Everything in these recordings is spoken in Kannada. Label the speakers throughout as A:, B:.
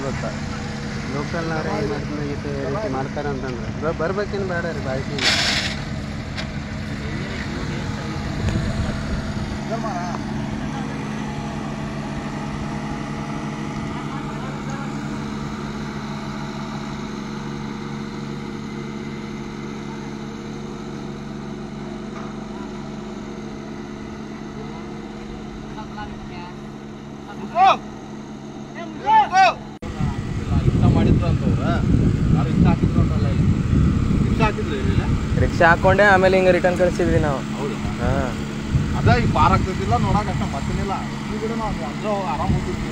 A: ಗೊತ್ತಾ ಲೋಕಲ್ನವ್ರೆ ಏನು ಮಾಡ್ತಾರೆ ಈ ರೀತಿ ಮಾಡ್ತಾರೆ ಅಂತಂದ್ರೆ ಬರ್ಬೇಕೇನು ಬೇಡ ರೀ ಬಾಯ್ಕಿಗೆ
B: ರಿಕ್ಷಾ ಹಾಕೊಂಡೆ ಆಮೇಲೆ ಹಿಂಗೆ ರಿಟರ್ನ್ ಕಳಿಸಿದ್ವಿ ನಾವು. ಹಾಂ
A: ಅದ ಈಗ ಪಾರ್ ಆಗ್ತೈತಿಲ್ಲ ನೋಡಕ್ಕೆ ಅಷ್ಟ ಮತ್ತೇನಿಲ್ಲ ಈ ಕಡೆ ನಾವು ಅಜ್ಜ ಆರಾಮ್ ಹೋಗ್ತಿದ್ವಿ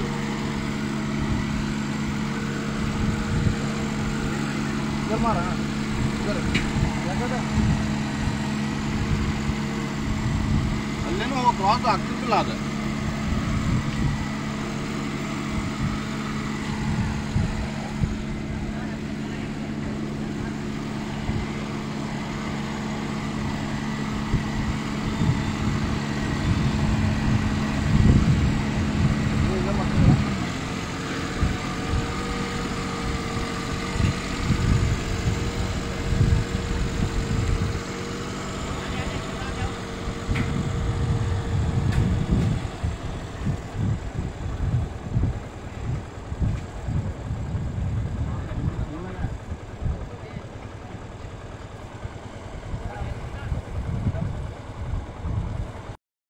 A: ಮಾರ ಅಲ್ಲೇನೋ ಕ್ರಾಸ್ ಆಗ್ತಿರ್ತಿಲ್ಲ ಅದು